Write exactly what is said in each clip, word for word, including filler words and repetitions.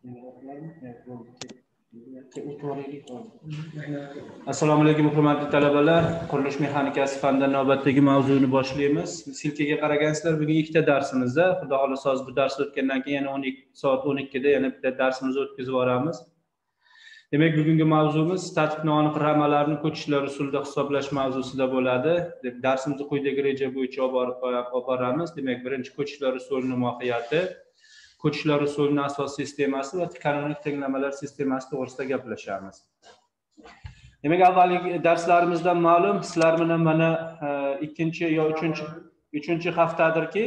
Assalomu alaykum hurmatli talabalar. Qurilish mexanikasi fanidan navbatdagi mavzuni boshlaymiz. Silkaga qaragansizlar, bugun ikkita darsimizda, xudo xolasa hozir bu dars o'tgandan keyin yana o'n ikki soat o'n ikkida yana bitta darsimizni o'tkazib yuboramiz. Demak, bugungi mavzumiz statik noaniq ramalarni ko'chishlar usulida hisoblash mavzusida bo'ladi. Darsimizni quyidagi reja bo'yicha olib boramiz. Demak, birinchi ko'chishlar usulining mohiyati, ko'chishlar usulining asosiy sistemasi va kanonik tenglamalar sistemasi to'g'risida gaplashamiz. Demak, avvalgi darslarimizdan ma'lum, sizlar bilan mana ikkinchi yo uchinchi uchinchi haftadirki,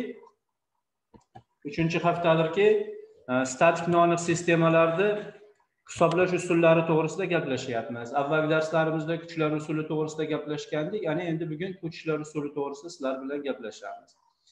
uchinchi haftadirki statik noaniq sistemalarni hisoblash usullari to'g'risida gaplashyapmiz. Avvalgi darslarimizda kuchlar usuli to'g'risida gaplashgandik, ya'ni endi bugun ko'chishlar usuli to'g'risida sizlar bilan gaplashamiz.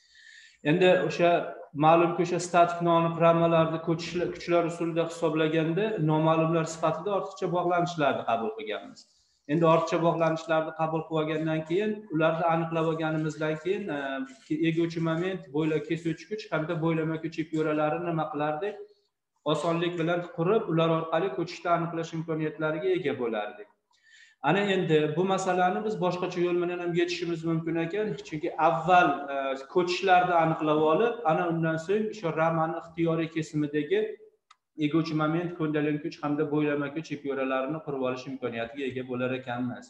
Endi o'sha ma'lumki o'sha statik noaniq ramalarni kuchlar usulida hisoblaganda noma'lumlar sifatida ortiqcha bog'lanishlarni qabul qilganmiz. Endi ortiqcha bog'lanishlarni qabul qilib olgandan keyin, ularni aniqlab olganimizdan keyin eguvchi moment, bo'yla kesuvchi kuch hamda bo'ylama kuch ip yo'ralarini nima qilardik? Osonlik bilan qurib, ular orqali ko'chishni aniqlash imkoniyatlariga ega bo'lardik. Ana endi bu masalani biz boshqacha yo'l bilan ham yechishimiz mumkin ekan, chunki avval ko'chishlarni aniqlab olib, ana undan so'ng shu ramani ixtiyoriy kesimidagi eguvchi moment, ko'ndalang kuch hamda bo'ylama kuch ip yo'ralarini qurib olish imkoniyatiga ega bo'lar ekanmiz.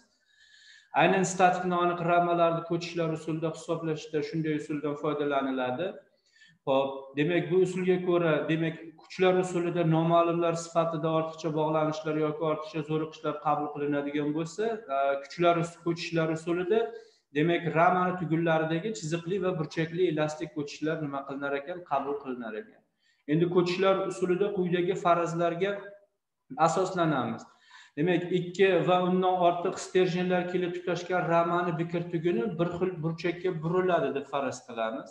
Aynan statik noaniq ramalarni ko'chishlar usulida hisoblashda shunday usuldan foydalaniladi. Xo'p, demak bu usulga ko'ra, demak kuchlar usulida noma'lumlar sifatida ortiqcha bog'lanishlar yoki ortiqcha zo'riqishlar qabul qilinadigan bo'lsa, kuchlar ko'chishlar usulida demak ramani tugunlaridagi chiziqli va burchakli elastik ko'chishlar nima qilinar ekan, qabul qilinar ekan. Endi ko'chishlar usulida quyidagi farazlarga asoslanamiz. Demak, ikki va undan ortiq sterjenlar kelib tutashgan ramani bikir tuguni bir xil burchakka buriladi deb faraz qilamiz.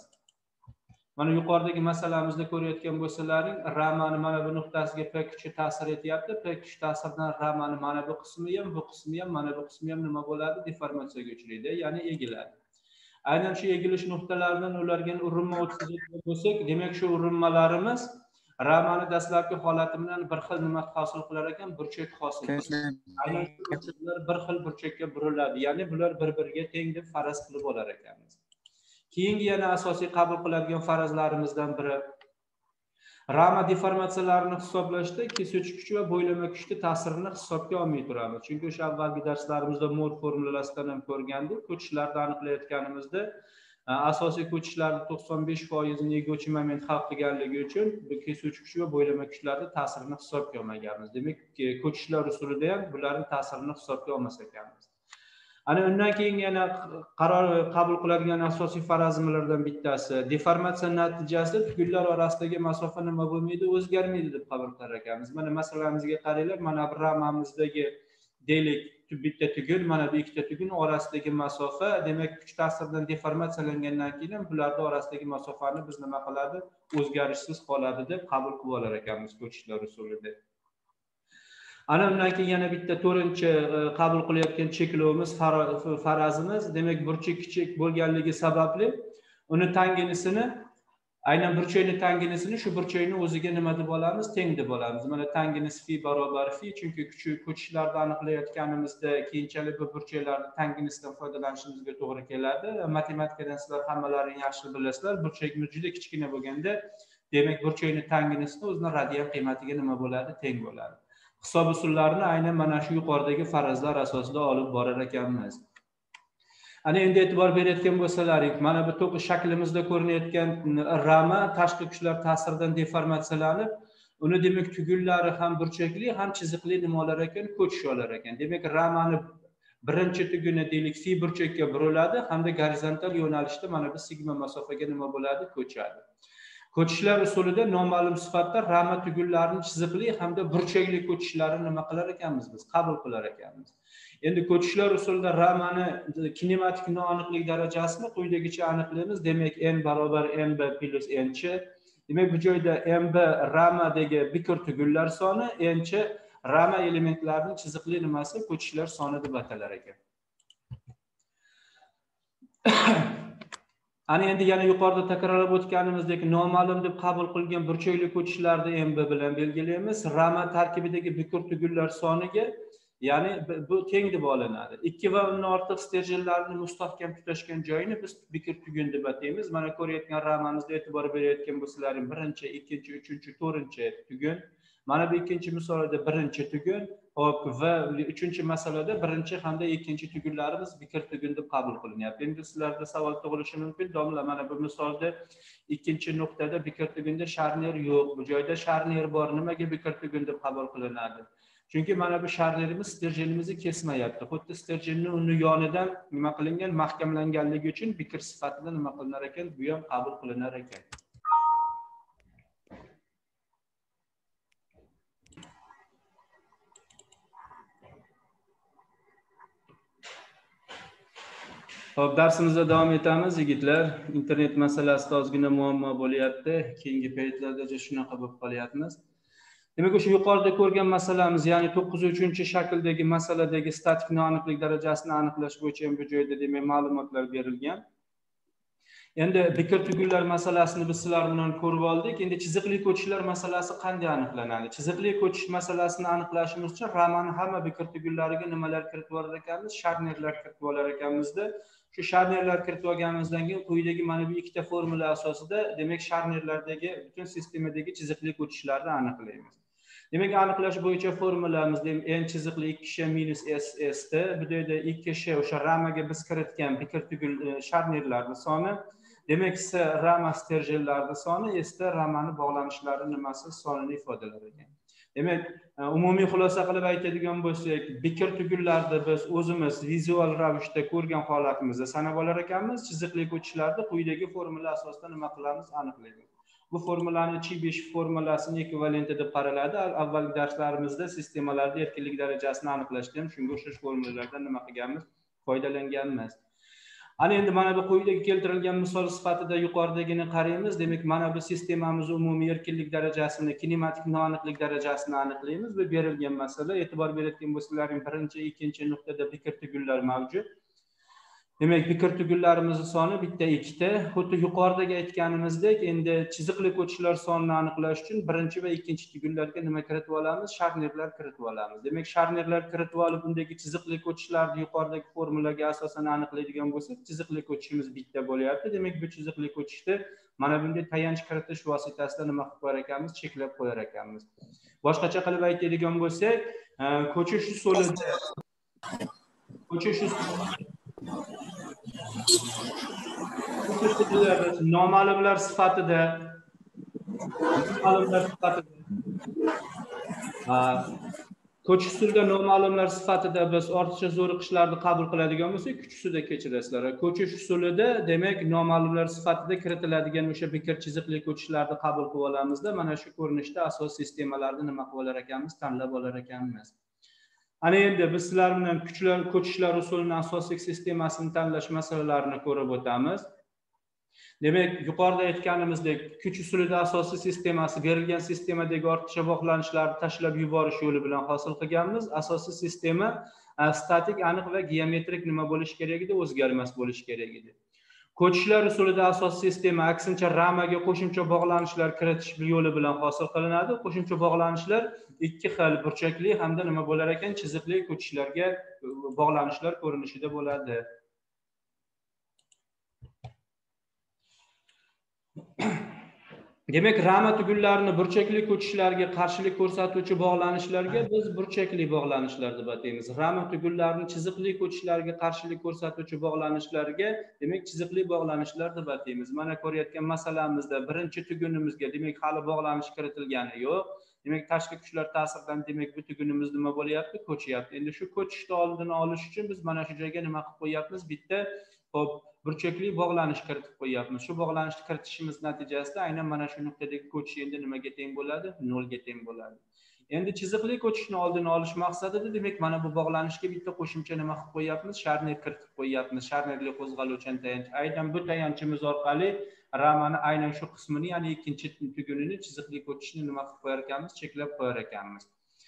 Mana yuqoridagi masalamizda ko'rayotgan bo'lsalaring, ramani mana bu nuqtasiga P kuchi ta'sir etyapti. P kuchi ta'siridan ramani mana bu qismi ham, bu qismi ham, mana bu qismi ham nima bo'ladi? Deformatsiyaga uchraydi, ya'ni egiladi. Aynan shu egilish nuqtalaridan ularga urinma o'tkazadigan bo'lsak, demak shu urinmalarimiz ramani dastlabki holati bilan bir xil nima hosil qilar ekan, burchak hosil qiladi. Aynan shu burchaklar bir xil burchakka buriladi, ya'ni bular bir-biriga teng deb faraz qilib olar ekanmiz. Keyingi yana asosiy qabul qiladigan farazlarimizdan biri rama deformatsiyalarini hisoblashda kesuvchi kuch va bo'ylama kuchni ta'sirini hisobga olmay turamiz. Chunki o'sha avvalgi darslarimizda Mohr formulasidan ham ko'rgandik. Ko'chishlarni aniqlayotganimizda asosiy ko'chishlarning to'qson besh foizini eguvchi moment hal qilganligi uchun bu kesuvchi kuch va bo'ylama kuchlarning ta'sirini hisobga olmaganmiz. Demak, ko'chishlar usulida ham bularning ta'sirini hisobga olmas ekanmiz. Ana undan keyin yana qaror qabul qiladigan asosiy farazlardan bittasi deformatsiya natijasida tugunlar orasidagi masofa nima bo'lmaydi, o'zgarmaydi deb qabul qilar ekanmiz. Mana masalamizga qaranglar, mana bu ramamizdagi deylik bitta tugun, mana bu ikkita tugun orasidagi masofa, demak kuch ta'siridan deformatsiyalangandan keyin ham bularning orasidagi masofani biz nima qiladi? O'zgarishsiz qoladi deb qabul qilib olar ekanmiz ko'chishlar usulida. Ana undan keyin yana bitta to'rtinchi qabul qilayotgan cheklovimiz, farazimiz, demak burchak kichik bo'lganligi sababli uni tangenisini, aynan burchakning tangenisini shu burchakning o'ziga nima deb olamiz? Teng deb olamiz. Mana tangenis fi barobar fi, chunki ko'chishlarni aniqlayotganimizda keyinchalik bu burchaklarning tangenisidan foydalanishimizga to'g'ri keladi. Matematikadan sizlar hammalaring yaxshi bilasizlar, burchakni juda kichkina bo'lganda, demak burchakning tangenisini o'zining radian qiymatiga nima bo'ladi? Teng bo'ladi. Hisob usullarini aynan mana shu yuqoridagi farazlar asosida olib borar ekanmiz. Ana endi e'tibor berayotgan bo'lsalaring, mana bu to'q shaklimizda ko'rinayotgan rama tashqi kuchlar ta'siridan deformatsiyalanib, uni demak tugunlari ham burchakli, ham chiziqli nimalar ekan, ko'chish olar ekan. Demak, ramani birinchi tuguni deylik fi burchakka buriladi hamda gorizontal yo'nalishda mana bu sigma masofaga nima bo'ladi? Ko'chadi. Ko'chishlar usulida noma'lum sifatda rama tugunlarining chiziqli hamda burchakli ko'chishlarini nima qilar ekanmiz biz? Qabul qilar ekanmiz. Endi ko'chishlar usulida ramani kinematik noaniqlik darajasini quyidagicha aniqlaymiz. Demak, n barobar mb plus nch. Demak, bu joyda mb ramadagi bikir tugunlar soni, nch rama elementlarining chiziqli nimasi, ko'chishlar soni deb atalar ekan. Ana endi yana yuqorida takrorlab o'tganimizdek noma'lum deb qabul qilgan burchakli ko'chishlarni M B bilan belgilaymiz. Rama tarkibidagi bikir tugunlar soniga, ya'ni bu teng deb olinadi. ikki va undan ortiq stерженlarni mustahkam tutashgan joyini biz bikir tugun deb ataymiz. Mana ko'rayotgan ramamizda e'tibor berayotgan bo'lsalaring, birinchi, ikkinchi, uchinchi, to'rtinchi tugun. Mana bu ikkinchi misolda birinchi tugun, hop va uchinchi masalada birinchi hamda ikkinchi tugunlarimiz bikir tugun deb qabul qilinyapti. Endi sizlarda savol tug'ilishi mumkin. Domla, mana bu misolda ikkinchi nuqtada bikir tugunda sharnier yo'q. Bu joyda sharnier bor. Nimaga bikir tugun deb qabul qilinadi? Chunki mana bu sharnierimiz sterjenimizni kesmayapti. Xuddi sterjenni uni yonidan nima qilingan, mahkamlanganligi uchun bikir sifatida nima qilinar ekan, bu ham qabul qilinar ekan. Hop, darsimizda davom etamiz yigitlar. Internet masalasida ozgina muammo bo'lyapti. Keyingi paytlarda shunaqa bo'lib qolyapmiz. Demak, o'sha yuqorida ko'rgan masalamiz, ya'ni to'qqiz uchinchi shakldagi masaladagi statik noaniqlik darajasini aniqlash bo'yicha ham bu joyda demak ma'lumotlar berilgan. Endi bikir tugunlar masalasini biz sizlar bilan ko'rib oldik. Endi chiziqli ko'chishlar masalasi qanday aniqlanadi? Chiziqli ko'chish masalasini aniqlashimiz uchun ramani hamma bikir tugunlariga nimalar kiritib olar ekanmiz? Sharnierlar kiritib olar ekanmizda. Shu sharnierlar kiritib olganimizdan keyin quyidagi mana bu ikkita formula asosida demak sharnierlardagi butun sistemadagi chiziqli ko'chishlarni aniqlaymiz. Demak, aniqlash bo'yicha formulamiz n chiziqli ikki sh minus s s t, bu yerda ikki sh o'sha ramaga biz kiritgan bikir tugun sharnierlarning soni, demak s rama sterjenlarning soni, s da ramani bog'lanishlari nimasi sonini ifodalar ekan. Demak, umumiy xulosa qilib aytadigan bo'lsak, bikir tugunlarni biz o'zimiz vizual ravishda ko'rgan holatimizda sanab olar ekanmiz. Chiziqli ko'chishlarni quyidagi formula asosida nima qilamiz? Aniqlaymiz. Bu formulani Chebysh formulasini ekvivalenti deb qaraladi. Avvalgi darslarimizda sistemalarda erkinlik darajasini aniqlashda ham shunga o'xshash formulalardan nima qilganmiz? Foydalanganmiz. Ana endi mana bu quyidagi keltirilgan misol sifatida yuqoridagini qaraymiz. Demak, mana bu sistemamiz umumiy erkinlik darajasini, kinematik noaniqlik darajasini aniqlaymiz. Bu berilgan masala. E'tibor berayotgan bo'lsalaring, birinchi, ikkinchi nuqtada bikir tugunlar mavjud. Demak, bikir tugunlarimizni soni bitta, ikkita. Xuddi yuqoridagi aytganimizdek, endi chiziqli ko'chishlar sonini aniqlash uchun birinchi va ikkinchi tugunlarga nima kiritib olamiz? Sharnierlar kiritib olamiz. Demak, sharnierlar kiritib olib, undagi chiziqli ko'chishlarni yuqoridagi formulaga asosan aniqlaydigan bo'lsak, chiziqli ko'chishimiz bitta bo'lyapti. Demak, bu chiziqli ko'chishni mana bunday tayanch kiritish vositasida nima qilib qo'yar ekanmiz? Cheklab qo'yar ekanmiz. Boshqacha qilib aytadigan bo'lsak, ko'chish usulida ko'chish usulida noma'lumlar sifatida noma'lumlar sifatida ko'chish usulida noma'lumlar sifatida biz ortiqcha zo'riqishlarni qabul qiladigan bo'lsak, kuch usulida kechirasizlar. Ko'chish usulida demak noma'lumlar sifatida kiritiladigan o'sha bikir chiziqli ko'chishlarni qabul qilib olamizda, mana shu ko'rinishda asos sistemalarni nima qilib olar ekanmiz? Tanlab olar ekanmiz. Ana endi biz sizlar bilan kuchlar ko'chishlar usulining asosiy sistemasini tanlash masalalarini ko'rib o'tamiz. Demak, yuqorida aytganimizdek, kuch usulida asosiy sistemasi berilgan sistemadagi ortiqcha bog'lanishlarni tashlab yuborish yo'li bilan hosil qilganmiz. Asosiy sistema statik, aniq va geometrik nima bo'lishi kerak edi? O'zgarmas bo'lishi kerak edi. Ko'chishlar usulida asosiy sistema aksincha ramaga qo'shimcha bog'lanishlar kiritish yo'li bilan hosil qilinadi. Qo'shimcha bog'lanishlar ikki xil burchakli hamda nima bo'lar ekan? Chiziqli ko'chishlarga bog'lanishlar ko'rinishida bo'ladi. Demak, rama tugunlarini burchakli ko'chishlarga qarshilik ko'rsatuvchi bog'lanishlarga biz burchakli bog'lanishlar deb ataymiz. Rama tugunlarini chiziqli ko'chishlarga qarshilik ko'rsatuvchi bog'lanishlarga demak chiziqli bog'lanishlar deb ataymiz. Mana ko'rayotgan masalamizda birinchi tugunimizga demak hali bog'lanish kiritilgani yo'q. Demak, tashqi kuchlar ta'siridan demak bu tugunimiz nima bo'lyapti? Ko'chyapti. Endi shu ko'chishni oldini olish uchun biz mana shu joyga nima qilib qo'yapmiz? Bitta hop burchakli bog'lanish kiritib qo'yapmiz. Shu bog'lanishni kiritishimiz natijasida aynan mana shu nuqtadagi ko'chish endi nimaga teng bo'ladi? nol ga teng bo'ladi. Endi chiziqli ko'chishni oldini olish maqsadida demak mana bu bog'lanishga bitta qo'shimcha nima qilib qo'yapmiz? Sharnier kiritib qo'yapmiz. Sharnierli qo'zg'aluvchan tayanch. Aynan bu tayanchimiz orqali ramani aynan shu qismini, ya'ni ikkinchi tugunini chiziqli ko'chishni nima qilib qo'yar ekanmiz? Cheklab qo'yar ekanmiz.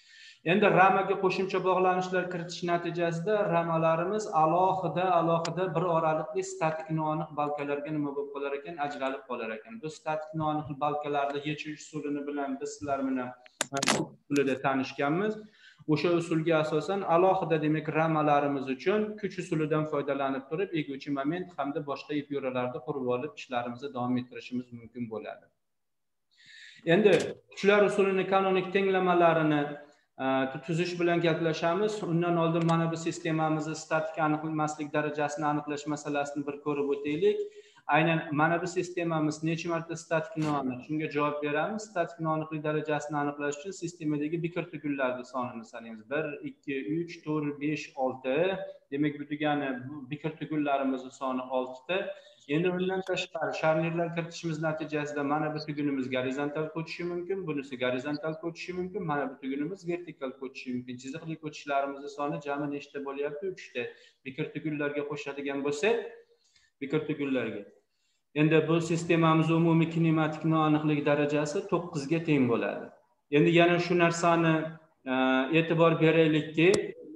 Endi ramaga qo'shimcha bog'lanishlar kiritish natijasida ramalarimiz alohida alohida bir oraliqli statik noaniq balkalarga nima bo'lib qolar ekan, ajralib qolar ekan. Bu statik noaniq balkalarni yechish usulini bilan biz sizlar bilan usulida tanishganmiz. O'sha usulga asosan alohida demak ramalarimiz uchun kuch usulidan foydalanib turib eguvchi moment hamda boshqa ip yo'ralarni qurib olib ishlarimizni davom ettirishimiz mumkin bo'ladi. Endi kuchlar usulini kanonik tenglamalarini tuzish bilan gaplashamiz. Undan oldin mana bu sistemamizni statik aniqlanmaslik darajasini aniqlash masalasini bir ko'rib o'taylik. Aynan mana bu sistemamiz necha marta statik noaniq? Shunga javob beramiz. Statik noaniqlik darajasini aniqlash uchun sistemadagi bikir tugunlarning sonini sanaymiz. bir, ikki, uch, to'rt, besh, olti. Demak, bu degani bikir tugunlarimizning soni olti ta. Endi undan tashqari sharnirlar kiritishimiz natijasida mana bu tugunimiz gorizontal ko'chishi mumkin, bunisi gorizontal ko'chishi mumkin, mana bu tugunimiz vertikal ko'chishi mumkin. Chiziqli ko'chishlarimiz soni jami nechta bo'lyapti? uch ta. Bikir tugunlarga qo'shadigan bo'lsak, bikir tugunlarga. Endi bu sistemamiz umumiy kinematik noaniqlik darajasi to'qqiz ga teng bo'ladi. Endi yana shu narsani e'tibor beraylikki,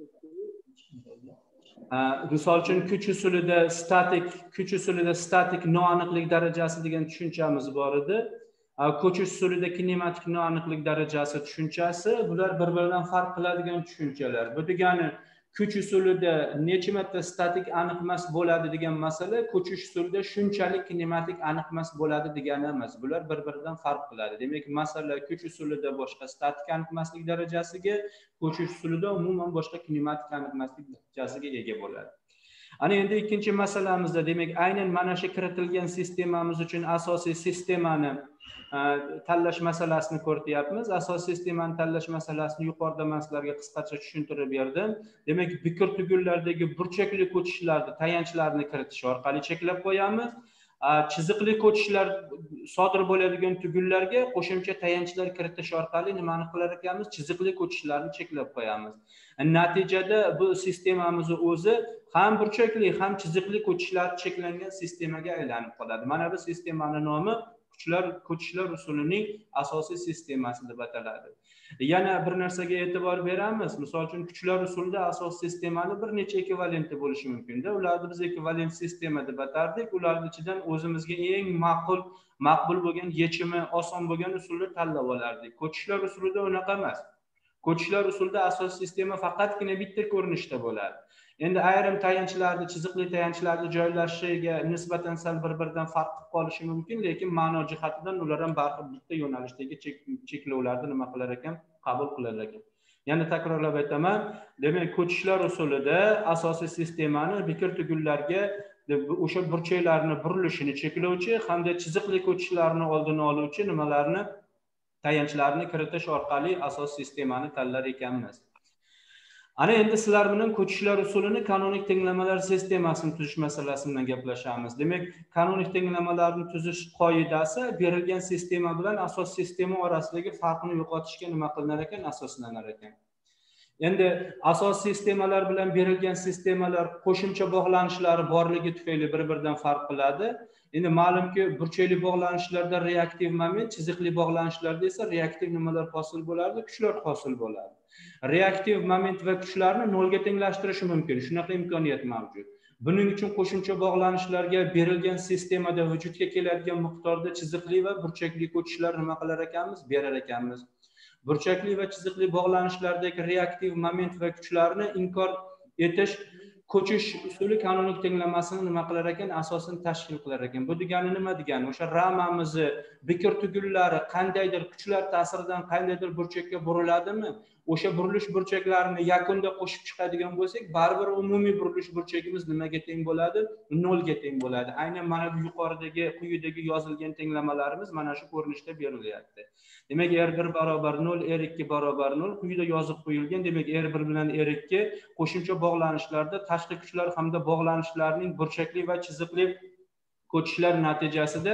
misol uchun kuch usulida statik kuch usulida statik noaniqlik darajasi degan tushunchamiz bor edi. Ko'chish usulida kinematik noaniqlik darajasi tushunchasi, bular bir-biridan farq qiladigan tushunchalar. Bu degani kuch usulida necha marta statik aniq emas bo'ladi degan masala, ko'chish usulida shunchalik kinematik aniq emas bo'ladi degani emas. Bular bir-biridan farq qiladi. Demak, masala kuch usulida boshqa statik aniq emaslik darajasiga, ko'chish usulida umuman boshqa kinematik aniq emaslik darajasiga ega bo'ladi. Ana endi ikkinchi masalamizda, demak, aynan mana shu kiritilgan sistemamiz uchun asosiy sistemani tanlash masalasini ko'rayapmiz. Asosiy sistemani tanlash masalasini yuqorida men sizlarga qisqacha tushuntirib berdim. Demak, bikir tugunlardagi burchakli ko'chishlarni, tayanchlarni kiritish orqali cheklab qo'yamiz. Chiziqli ko'chishlar sodir bo'ladigan tugunlarga qo'shimcha tayanchlar kiritish orqali nimani qilar ekanmiz? Chiziqli ko'chishlarni cheklab qo'yamiz. Natijada bu sistemamiz o'zi ham burchakli, ham chiziqli ko'chishlar cheklangan sistemaga aylanib qoladi. Mana bu sistemaning nomi kuchlar ko'chishlar usulining asosiy sistemasi deb ataladi. Yana bir narsaga e'tibor beramiz. Misol uchun kuchlar usulida asosiy sistemani bir necha ekvivalenti bo'lishi mumkin-da. Ularni biz ekvivalent sistema deb atardik. Ularning ichidan o'zimizga eng ma'qul, maqbul bo'lgan, yechimi oson bo'lgan usulni tanlab olardik. Ko'chishlar usulida unaqa emas. Ko'chishlar usulida asosiy sistema faqatgina bitta ko'rinishda bo'ladi. Endi ayrim tayanchlarni, chiziqli tayanchlarni joylashiga nisbatan sal bir-biridan farq qilib qolishi mumkin, lekin ma'no jihatidan ular ham baribir bitta yo'nalishdagi cheklovlarni nima qilar ekan, qabul qilar ekan. Yana takrorlab aytaman, demak, ko'chishlar usulida asosiy sistemani bikir tugunlarga o'sha burchaklarni burilishini cheklovchi hamda chiziqli ko'chishlarni oldini oluvchi nimalarni, tayanchlarni kiritish orqali asosiy sistemani tanlar ekanmiz. Ana endi sizlar bilan ko'chishlar usulini kanonik tenglamalar sistemasini tuzish masalasidan gaplashamiz. Demak, kanonik tenglamalarni tuzish qoidasi berilgan sistema bilan asosiy sistema orasidagi farqni yo'qotishga nima qilinar ekan, asoslanar ekan. Endi asosiy sistemalar bilan berilgan sistemalar qo'shimcha bog'lanishlari borligi tufayli bir-biridan farq qiladi. Endi ma'lumki, burchakli bog'lanishlarda reaktiv moment, chiziqli bog'lanishlarda esa reaktiv nimalar hosil bo'ladi? Kuchlar hosil bo'ladi. Reaktiv moment va kuchlarni nolga tenglashtirish mumkin. Shunaqa imkoniyat mavjud. Buning uchun qo'shimcha bog'lanishlarga berilgan sistemada vujudga keladigan miqdorda chiziqli va burchakli ko'chishlar nima qilar ekanmiz? Berar ekanmiz. Burchakli va chiziqli bog'lanishlardagi reaktiv moment va kuchlarni inkor etish ko'chish usuli kanonik tenglamasini nima qilar ekan? Asosan tashkil qilar ekan. Bu degani nima degani? O'sha ramamizni bikir tugunlari qandaydir kuchlar ta'siridan qandaydir burchakka buriladimi? O'sha burilish burchaklarini yakunda qo'shib chiqadigan bo'lsak, baribir umumiy burilish burchagimiz nimaga teng bo'ladi? nol ga teng bo'ladi. Aynan mana bu yuqoridagi quyidagi yozilgan tenglamalarimiz mana shu ko'rinishda berilyapti. Demak, R bir barobar nol, R ikki barobar nol quyida yozib qo'yilgan. Demak, R bir bilan R ikki qo'shimcha bog'lanishlarda tashqi kuchlar hamda bog'lanishlarning burchakli va chiziqli ko'chishlar natijasida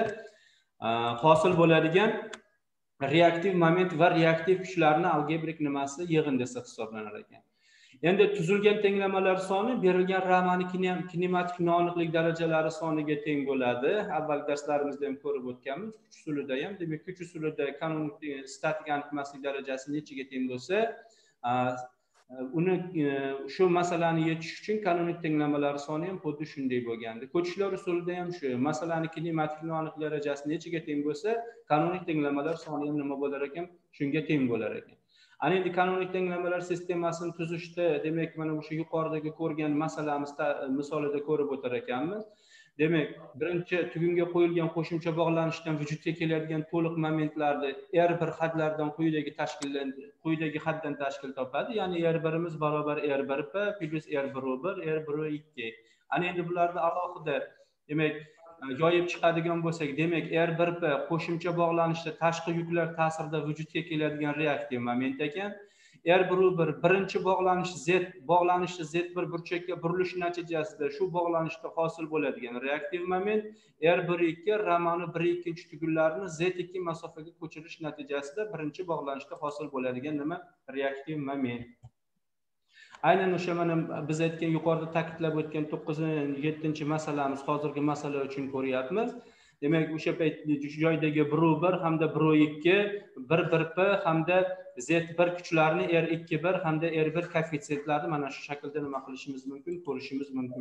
hosil bo'ladigan reaktiv moment va reaktiv kuchlarni algebrik nimasi yig'in desa hisoblanar ekan. Endi tuzilgan tenglamalar soni berilgan ramani kinematik noaniqlik darajalari soniga teng bo'ladi. Avval darslarimizda ham ko'rib o'tganmiz. Kuch usulida ham, demak, kuch usulida kanonik statik aniq emaslik darajasi nechaga teng bo'lsa, uni shu masalani yechish uchun kanonik tenglamalar soni ham xuddi shunday bo'lgandi. Ko'chishlar usulida ham shu. Masalani kinematik noaniq darajasi nechaga teng bo'lsa, kanonik tenglamalar soni ham nima bo'lar ekan? Shunga teng bo'lar ekan. Ana endi kanonik tenglamalar sistemasini tuzishda, demak, mana o'sha yuqoridagi ko'rgan masalamiz misolida ko'rib o'tar ekanmiz. Demak, birinchi tugunga qo'yilgan qo'shimcha bog'lanishdan vujudga keladigan to'liq momentlarni R bir hadlardan quyidagi tashkildan quyidagi haddan tashkil topadi. Ya'ni R birimiz barobar R bir P plus R bir O bir R bir O ikki. Ana endi bularni alohida, demak, yoyib chiqadigan bo'lsak, demak, R bir P qo'shimcha bog'lanishda tashqi yuklar ta'sirida vujudga keladigan reaktiv moment ekan. R bir O bir birinchi bog'lanish Z bog'lanishda Z bir burchakka burilish natijasida shu bog'lanishda hosil bo'ladigan reaktiv moment, R bir ikki romani bir ikkinchi tugunlarini Z ikki masofaga ko'chirish natijasida birinchi bog'lanishda hosil bo'ladigan nima? Reaktiv moment. Aynan o'sha mana biz aytgan yuqorida ta'kidlab o'tgan to'qqiz yettinchi masalamiz hozirgi masala uchun ko'ryapmiz. Demak, o'sha payt joydagi bir O bir hamda bir O ikki, bir bir P hamda Z bir kuchlarini R ikki bir hamda R bir koeffitsiyentlarini mana shu shaklda nima qilishimiz mumkin, ko'rishimiz mumkin.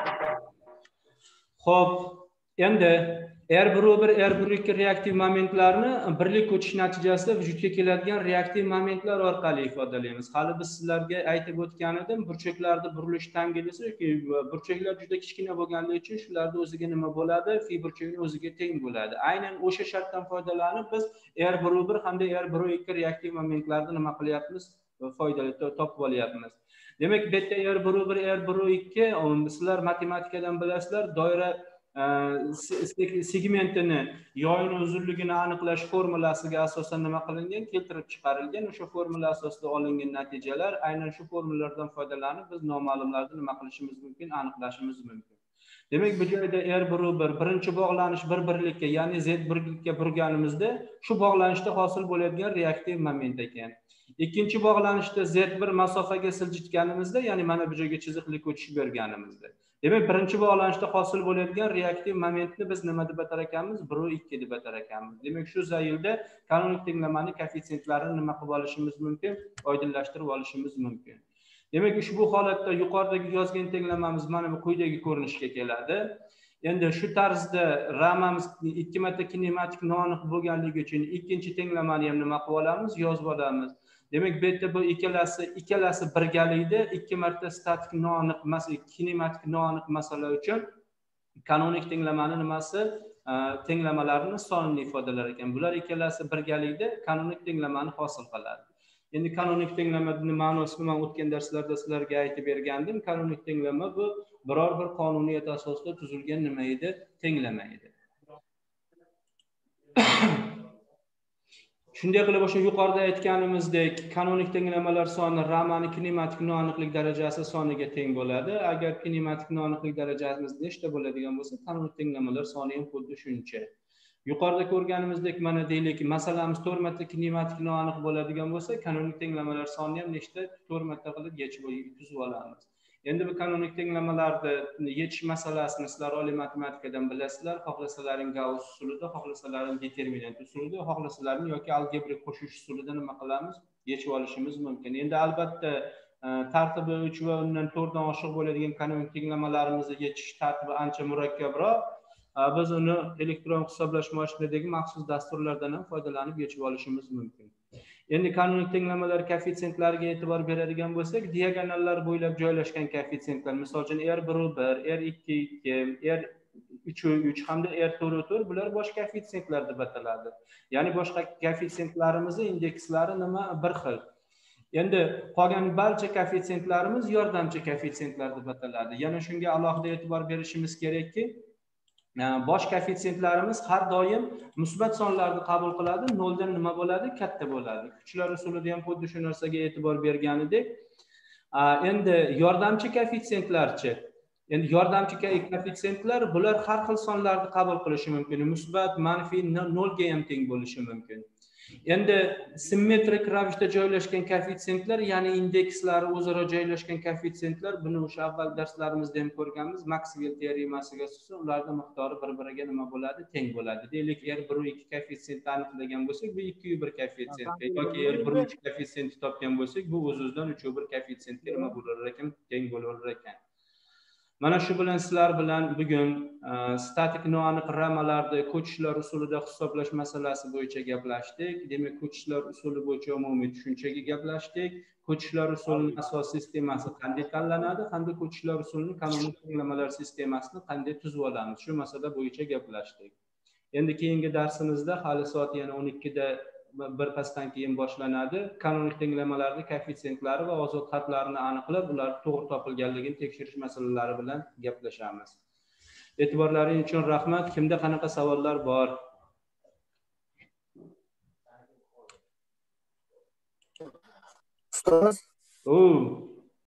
Xo'p, endi R bir O bir R bir ikki reaktiv momentlarni birlik ko'chish natijasida vujudga keladigan reaktiv momentlar orqali ifodalaymiz. Hali biz sizlarga aytib o'tgan edim, burchaklarda burilish tangilisi yoki burchaklar juda kichkina bo'lganligi uchun shularning o'ziga nima bo'ladi? Fi burchagining o'ziga teng bo'ladi. Aynan o'sha shartdan foydalanib biz R bir O bir hamda R bir O ikki reaktiv momentlarni nima qilyapmiz? Foydali topib olyapmiz. Demak, bu yerda R bir O bir R bir O ikki sizlar matematikadan bilasizlar, doira segmentini yoyini uzunligini aniqlash formulasiga asosan nima qilingan, keltirib chiqarilgan. O'sha formula asosida olingan natijalar, aynan shu formulalardan foydalanib biz noma'lumlarni nima qilishimiz mumkin, aniqlashimiz mumkin. Demak, bu joyda R bir O bir birinchi bog'lanish bir birlikka, ya'ni Z birlikka burganimizda shu bog'lanishda hosil bo'ladigan reaktiv moment ekan. Ikkinchi bog'lanishda Z bir masofaga siljitganimizda, ya'ni mana bu joyga chiziqli ko'chish berganimizda. Demak, birinchi bog'lanishda hosil bo'ladigan reaktiv momentni biz nima deb atar ekanmiz? bir O ikki deb atar ekanmiz. Demak, shu zaylda kanonik tenglamaning koeffitsiyentlarini nima qilib olishimiz mumkin? Oydinlashtirib olishimiz mumkin. Demak, ushbu holatda yuqoridagi yozgan tenglamamiz mana bu quyidagi ko'rinishga keladi. Endi shu tarzda ramamiz ikki marta kinematik noaniq bo'lganligi uchun ikkinchi tenglamani ham nima qilib olamiz? Yozib olamiz. Demak, bu yerda bu ikkalasi ikkalasi birgalikda ikki marta statik noaniq masala, kinematik noaniq masala uchun kanonik tenglamani nimasi, tenglamalarini sonini ifodalar ekan. Bular ikkalasi birgalikda kanonik tenglamani hosil qiladi. Endi kanonik tenglamaning ma'nosini men o'tgan darslarda sizlarga aytib bergandim. Kanonik tenglama bu biror bir qonuniyat asosida tuzilgan nima edi? Tenglama edi. Shunday qilib o'sha yuqorida aytganimizdek, kanonik tenglamalar soni ramani kinematik noaniqlik darajasi soniga teng bo'ladi. Agar kinematik noaniqlik darajamiz nechta bo'ladigan bo'lsa, kanonik tenglamalar soni ham xuddi shuncha. Yuqorida ko'rganimizdek, mana deylik, masalamiz to'rt marta kinematik noaniq bo'ladigan bo'lsa, kanonik tenglamalar soni ham nechta? to'rt marta qilib yechib tuzib olamiz. Endi bu kanonik tenglamalarni yechish masalasini sizlar oliy matematikadan bilasizlar. Xohlasalaring Gauss usulida, xohlasalaring determinant usulida, xohlasalaring yoki algebrik qo'shish usulida nima qilamiz? Yechib olishimiz mumkin. Endi albatta tartibi uch va undan to'rt dan oshiq bo'ladigan kanonik tenglamalarimizni yechish tartibi ancha murakkabroq. Biz uni elektron hisoblash mashinadagi maxsus dasturlardan ham foydalanib yechib olishimiz mumkin. Endi kanonik tenglamalar koeffitsentlariga e'tibor beradigan bo'lsak, diagonallar bo'ylab joylashgan koeffitsentlar, misol uchun R bir O bir, R ikki ikki, R uch O uch hamda R to'rt O to'rt bular boshqa koeffitsentlar deb ataladi. Ya'ni boshqa koeffitsentlarimizning indekslari nima? Bir xil. Endi qolgan barcha koeffitsentlarimiz yordamchi koeffitsentlar deb ataladi. Yana shunga alohida e'tibor berishimiz kerakki, bosh koeffitsentlarimiz har doim musbat sonlarni qabul qiladi, noldan nima bo'ladi? Katta bo'ladi. Kuchlar usulida ham xuddi shu narsaga e'tibor bergan edik. Endi yordamchi koeffitsentlarchi? Endi yordamchi koeffitsentlar bular har xil sonlarni qabul qilishi mumkin. Musbat, manfiy, nolga ham teng bo'lishi mumkin. Endi simmetrik ravishda joylashgan koeffitsiyentlar, ya'ni indekslari o'zaro joylashgan koeffitsiyentlar, buni o'sha avval darslarimizda ham ko'rganmiz. Maxwell teoremasiga asosan ularning miqdori bir-biriga nima bo'ladi? Teng bo'ladi. Deylik, er bir va ikki koeffitsiyentni aniqlagan bo'lsak, bu ikki va bir koeffitsiyentga yoki er bir va uch koeffitsiyentni topgan bo'lsak, bu o'z-o'zidan uch va bir koeffitsiyentga nima bo'lar ekan? Teng bo'lar ekan. Mana shu bilan sizlar bilan bugun statik noaniq ramalarda ko'chishlar usulida hisoblash masalasi bo'yicha gaplashdik. Demak, ko'chishlar usuli bo'yicha umumiy tushunchaga gaplashdik. Ko'chishlar usulining asos sistemasi qanday tanlanadi, hamda ko'chishlar usulining qanonik tenglamalar sistemasini qanday tuzib olamiz, shu masala bo'yicha gaplashdik. Endi keyingi darsimizda hali soat yana o'n ikkida bir pasdan keyin boshlanadi. Kanonik tenglamalarning koeffitsiyentlari va ozod xatlarini aniqlab, ular to'g'ri topilganligini tekshirish masalalari bilan gaplashamiz. E'tiborlaringiz uchun rahmat. Kimda qanaqa savollar bor? Ustoz. O